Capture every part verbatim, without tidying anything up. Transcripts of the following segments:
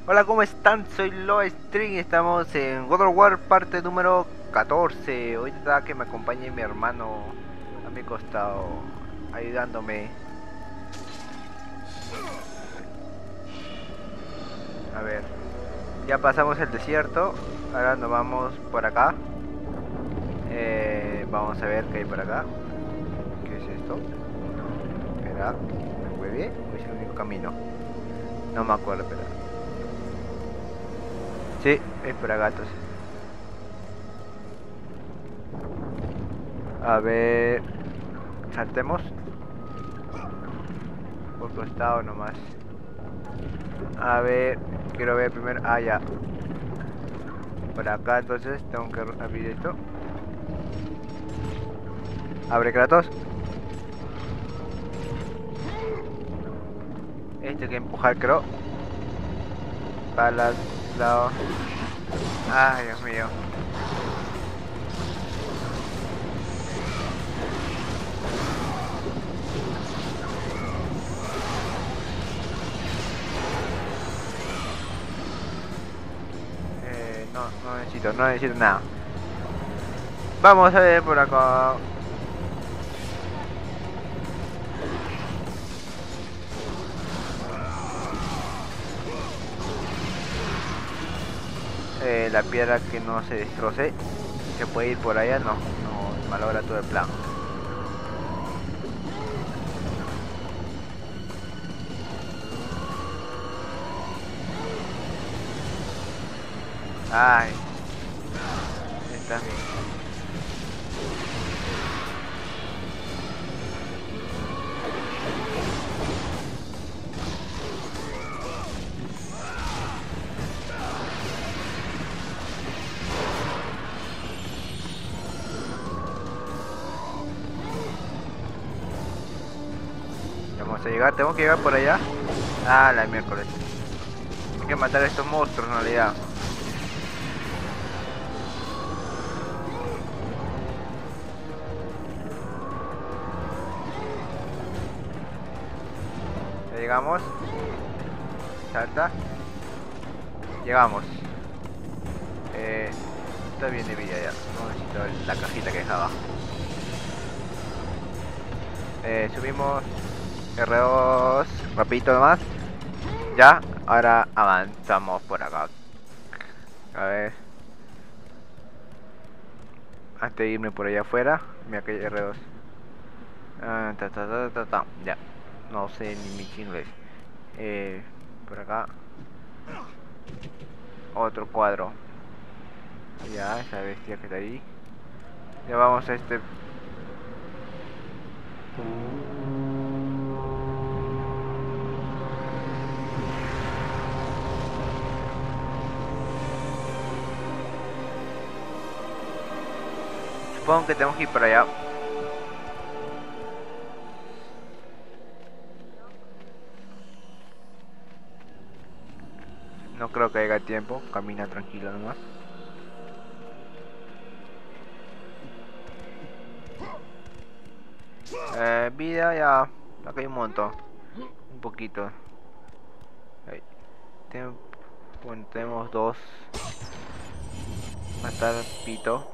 Hola, ¿cómo están? Soy Loestring y estamos en God of War parte número catorce. Hoy está que me acompañe mi hermano a mi costado, ayudándome. A ver, ya pasamos el desierto, ahora nos vamos por acá. Eh, vamos a ver qué hay por acá. ¿Qué es esto? Espera, ¿me mueve? ¿O es el único camino? No me acuerdo, espera. Sí, es por acá entonces. A ver, saltemos por costado nomás. A ver, quiero ver primero. Ah, ya. Por acá entonces tengo que abrir esto. Abre, Kratos. Este hay que empujar, creo. Para los lados. Ay, Dios mío. Eh, no, no necesito, no necesito nada. Vamos a ver por acá. Eh, la piedra que no se destroce. Se puede ir por allá, no. No malogra todo el plan. Ay, está bien. Vamos a llegar, tengo que llegar por allá. Ah, la miércoles. Hay que matar a estos monstruos en realidad. Ya llegamos. Salta. Llegamos. Eh, está bien de vida ya. No necesito la cajita que dejaba. Eh, subimos R dos. Rapidito nomás. Ya. Ahora avanzamos por acá. A ver. Antes de irme por allá afuera. Mira que hay R dos. Ah, ta, ta, ta, ta, ta. Ya. No sé ni mi inglés. Eh, por acá. Otro cuadro. Ya, esa bestia que está ahí. Ya vamos a este. Supongo que tenemos que ir para allá. No creo que haya tiempo. Camina tranquilo nomás. Eh, vida ya. Acá hay un montón. Un poquito. Ahí. Ten- bueno, tenemos dos. Matar pito.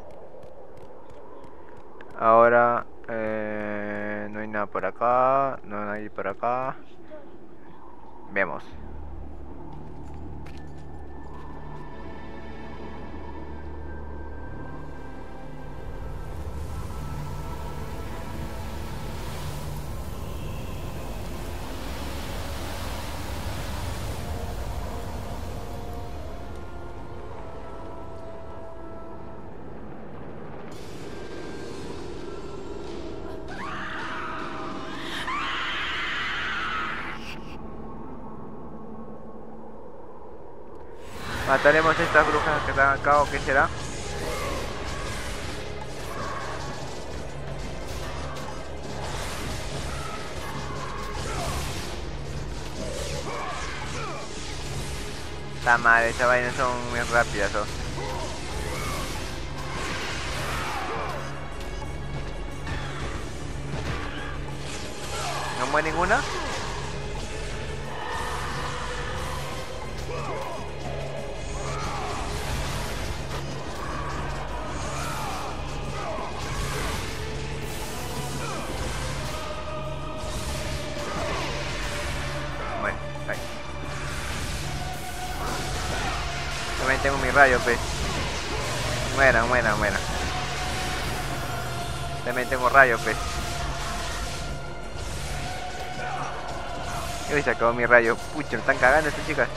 Ahora eh, no hay nada por acá. No hay nadie por acá. Vemos. Mataremos a estas brujas que están acá, o qué será. La madre, esas vainas son muy rápidas, ¿no? ¿No muere ninguna? También tengo mi rayo, pues. Mueran, mueran, mueran. También tengo rayo, pues. Uy, se acabó mi rayo. Pucha, me están cagando estas chicas.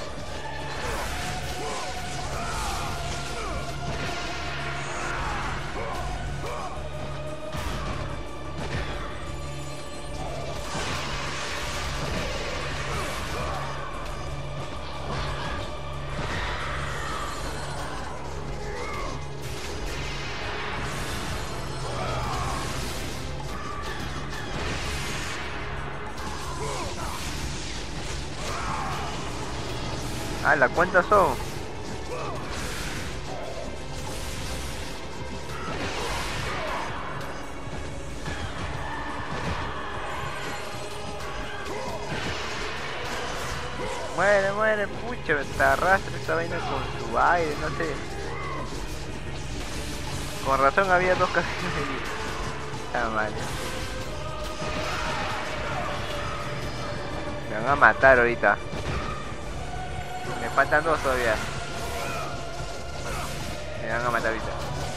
Ah, ¿la cuántas son? Muere, muere, pucha, te arrastra esta vaina con su aire, no sé. Con razón había dos casillas de vida. Ah, vale. Me van a matar ahorita. Me faltan dos todavía. Me van a matar ahorita.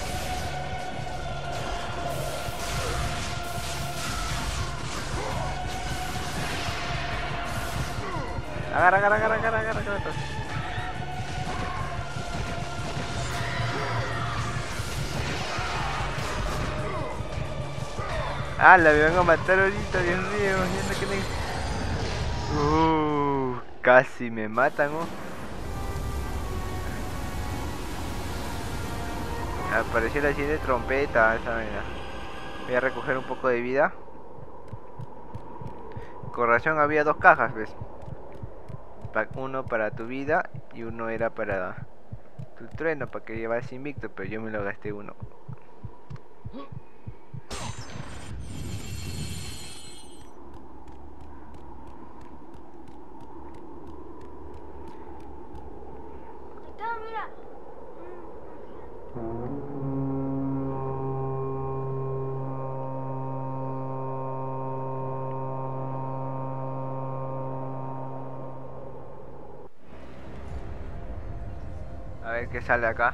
Agarra, agarra, agarra, agarra, agarra, agarra. Ah, la me van a matar ahorita, Dios mío. Viendo que me... Uh, casi me matan, ¿no? Apareció la siguiente trompeta, esa vaina. Voy a recoger un poco de vida. Con razón había dos cajas, ¿ves? Uno para tu vida y uno era para tu trueno, para que llevas invicto, pero yo me lo gasté uno. A ver qué sale acá.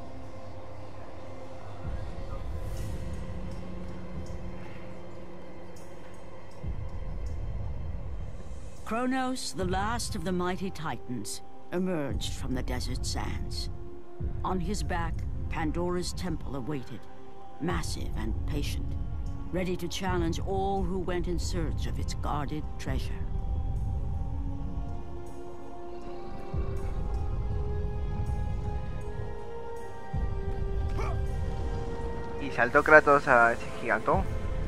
Kronos, the last of the mighty Titans, emerged from the desert sands. On his back, Pandora's temple awaited, massive and patient, ready to challenge all who went in search of its guarded treasure. Y saltó Kratos a ese gigantón.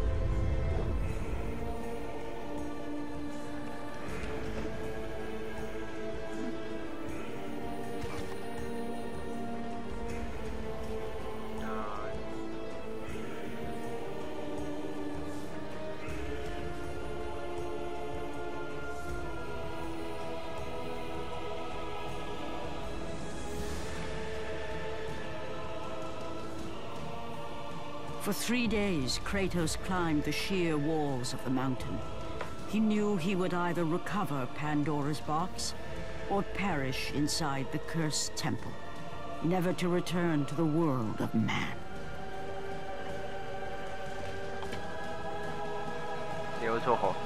For three days, Kratos climbed the sheer walls of the mountain. He knew he would either recover Pandora's box or perish inside the cursed temple, never to return to the world of man. Llegó su ojo.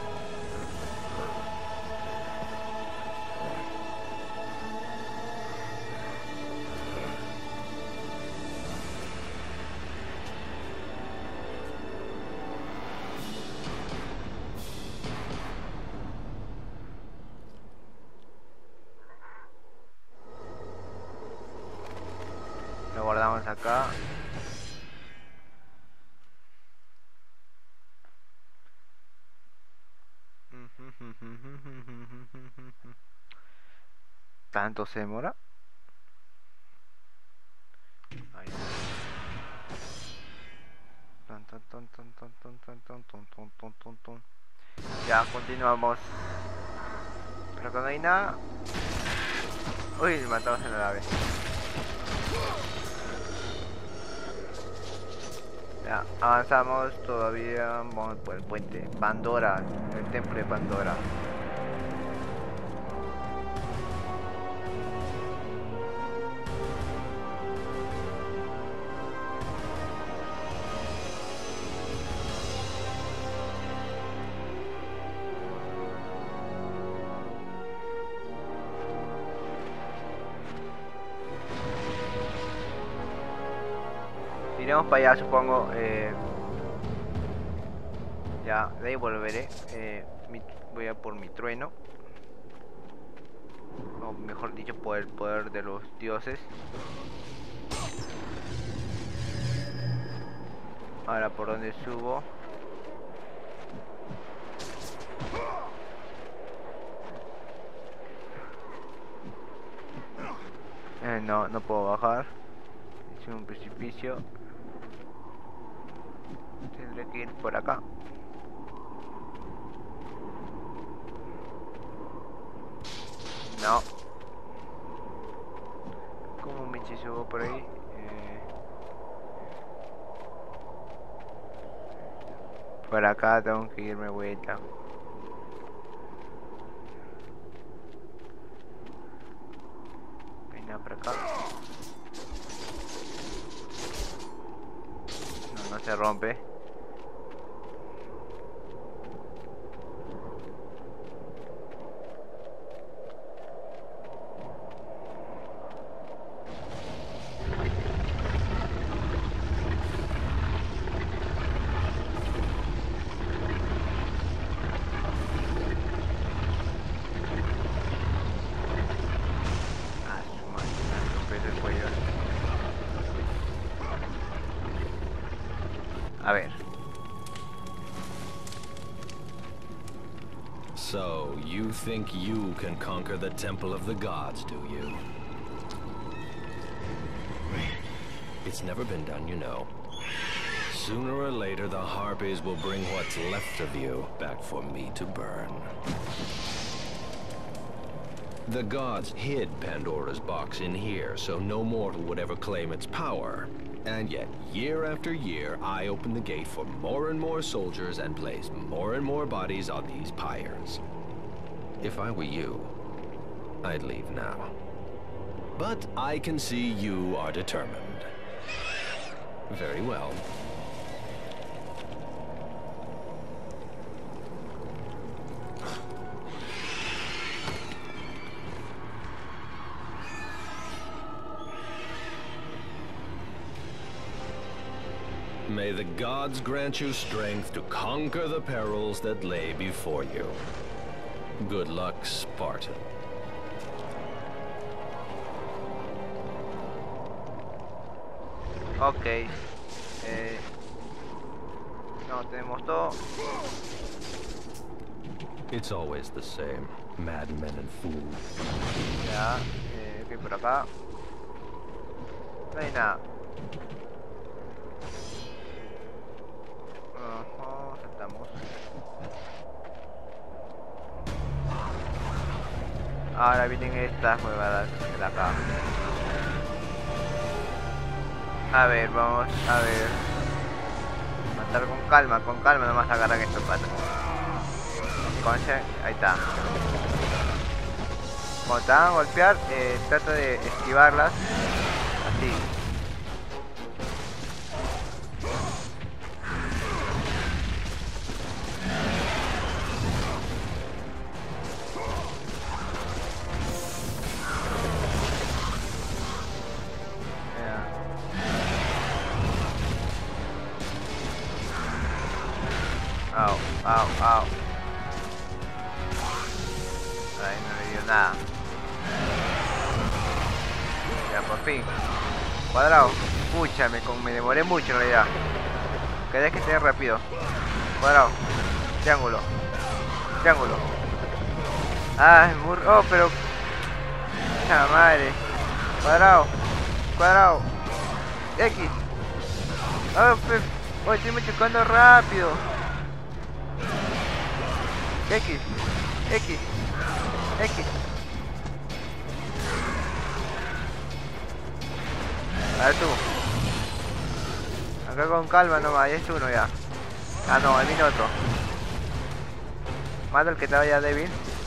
Lo guardamos acá. ¿Tanto se demora? Ahí. Ton, ton, ton, ton, ton, ton, ton, ton, ton, ton, ton, ton, ton. Ya, continuamos. Pero cuando hay nada... Uy, matamos en la nave. Ya, avanzamos todavía. Vamos por el puente. Pandora, el templo de Pandora. Iremos para allá, supongo. Eh, ya, de ahí volveré. Eh, mi, voy a por mi trueno. O mejor dicho, por el poder de los dioses. Ahora, ¿por dónde subo? Eh, no, no puedo bajar. Es un precipicio. Tendré que ir por acá. No. ¿Cómo me subo por ahí? Eh... Por acá tengo que irme vuelta. Venga por acá. No, no se rompe. A ver. So, you think you can conquer the Temple of the Gods, do you? It's never been done, you know. Sooner or later, the Harpies will bring what's left of you back for me to burn. The gods hid Pandora's box in here, so no mortal would ever claim its power. And yet, year after year, I open the gate for more and more soldiers and place more and more bodies on these pyres. If I were you, I'd leave now. But I can see you are determined. Very well. May the gods grant you strength to conquer the perils that lay before you. Good luck, Spartan. Ok. Eh, no, tenemos todo. It's always the same. Madmen and fools. Ya. Eh, ok, por acá. No hay nada. Ajá, saltamos. Ahora vienen estas huevadas de acá. A ver, vamos a ver. Matar con calma, con calma nomás agarran estos patos. Entonces, ahí está. Cuando te van a golpear, eh, trata de esquivarlas. Así. Au, au, au. Ahí no le dio nada. Ya, por fin. Cuadrado. Pucha, me, me demoré mucho en realidad. Querés que esté rápido. Cuadrado. Triángulo. Triángulo. Ah, es muy... Oh, pero... ¡Pucha madre! Cuadrado. Cuadrado. X. Oh, pues... Oh, estoy me chocando rápido. X, X, X. A ver tú. Acá con calma nomás, ya es uno ya. Ah no, ahí viene otro. Mata el que te vaya débil.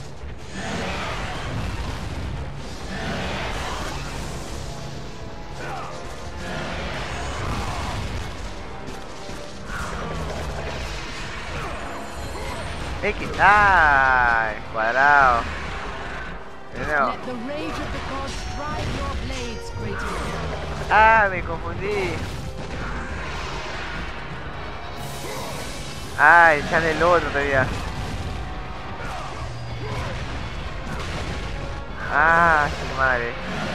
X. ¡Ay! Cuadrado. Ah, me confundí. Ay, sale el otro todavía. Ah, su madre.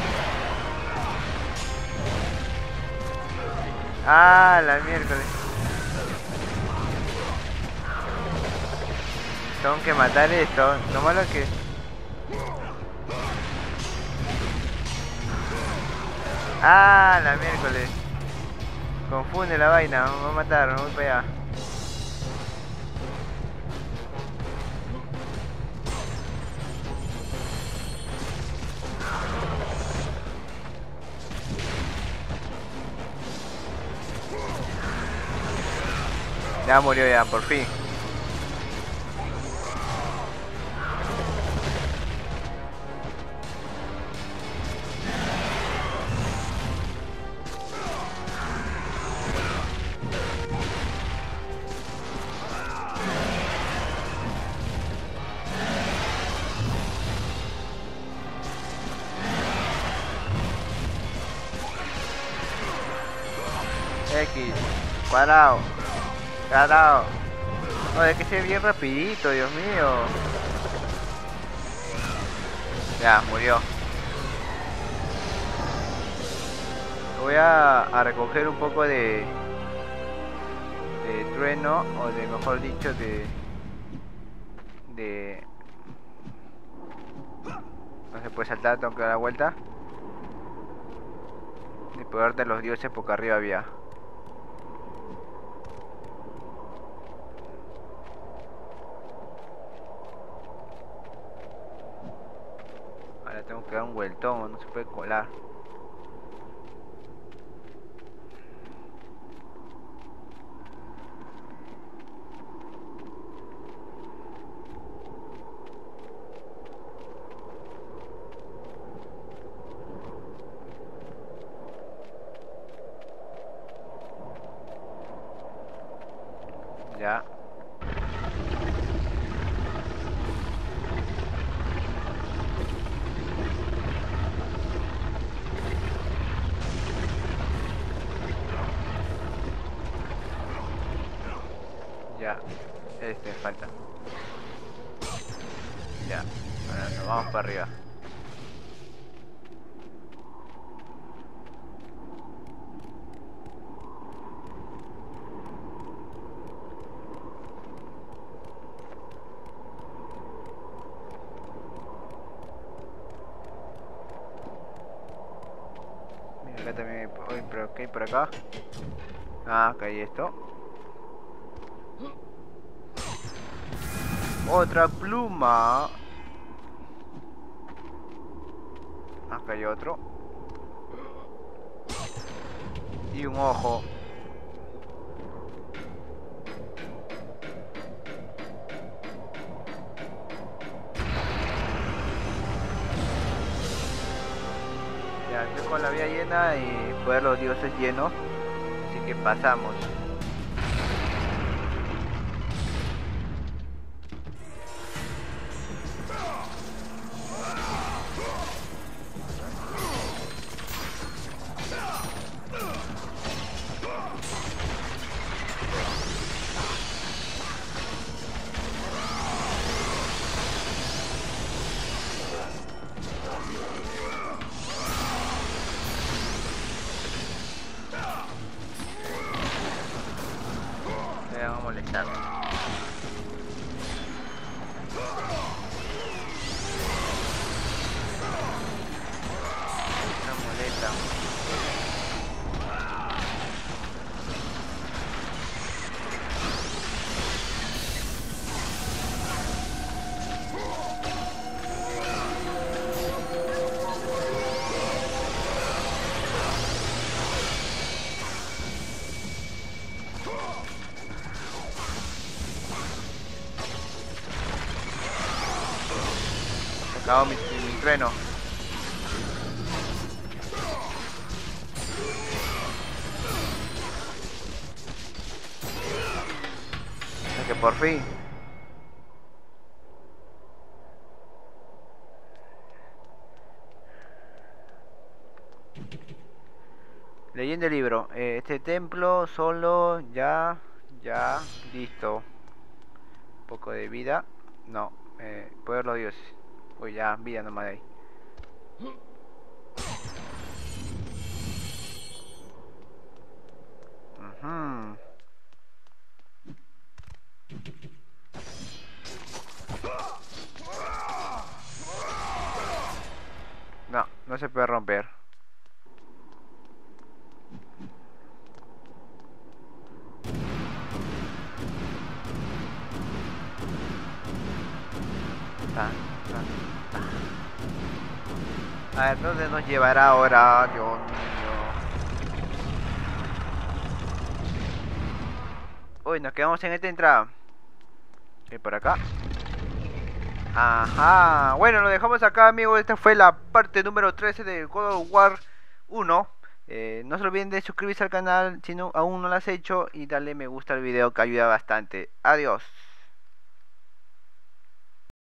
Ah, la miércoles. Tengo que matar esto. Lo malo es que... Ah, la miércoles. Confunde la vaina. Me va a matar, me voy para allá. Ya murió ya, por fin. X, cuadrado, cuadrado. No, es que se ve bien rapidito, Dios mío. Ya, murió. Voy a, a recoger un poco de de trueno, o de mejor dicho de de no se puede saltar, tengo que dar la vuelta. De poder de los dioses, porque arriba había. Ahora tengo que dar un vueltón, no se puede colar. Ya. Ya. Este falta. Ya. Bueno, nos vamos para arriba. Mira, acá también. Uy, pero ¿qué hay por acá? Ah, acá hay esto. Otra pluma. Acá hay otro. Y un ojo. Ya, estoy con la vía llena y poder los dioses llenos. Así que pasamos. Me van a molestar. Una molesta. Se acabó mi, mi, mi trueno. Es que por fin. Leyendo el libro. Eh, este templo solo ya Ya, listo. Un poco de vida. No, eh, poder los dioses. Uy, ya, vida nomás de ahí. Uh-huh. No, no se puede romper. Tan, tan, tan. A ver, ¿dónde nos llevará ahora? Dios mío. Uy, nos quedamos en esta entrada. Y por acá. Ajá. Bueno, lo dejamos acá, amigos. Esta fue la parte número trece de God of War uno. Eh, no se olviden de suscribirse al canal si no, aún no lo has hecho. Y darle me gusta al video, que ayuda bastante. Adiós.